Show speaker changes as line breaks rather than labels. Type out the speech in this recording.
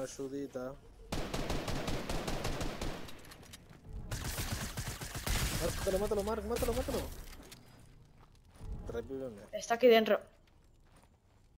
ayudita. Mátalo, Mark, mátalo. Revíveme.
Está aquí dentro.